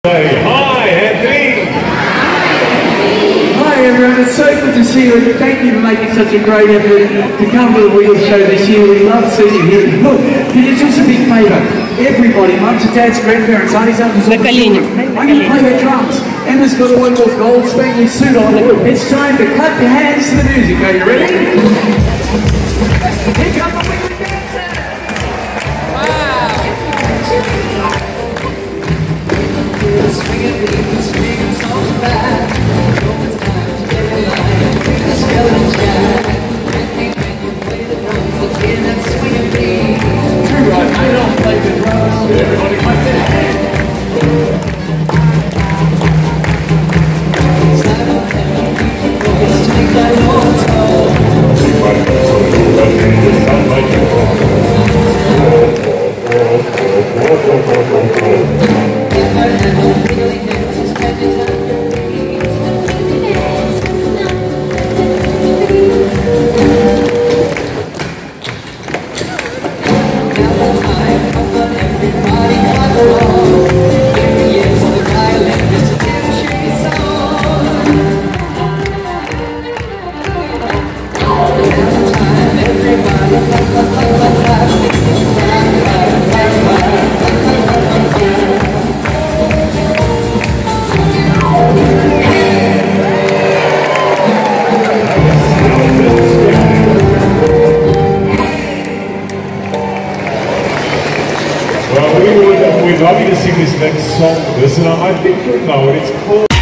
Hi, Anthony. Hi everyone, it's so good to see you and thank you for making such a great effort to come to the Wheels Show this year. We love seeing you here. Look, can you do us a big favour? Everybody, mums and dads, grandparents, aunties, uncles, I'm going to play the drums. Emma's got a wonderful gold spanking suit on. It's time to clap your hands to the music. Are you ready? Here come the Weekly Dancers! Swinging so bad. Everybody clap their hands. Well, we'd love you to sing this next song with us, and I think you'll know it. It's called...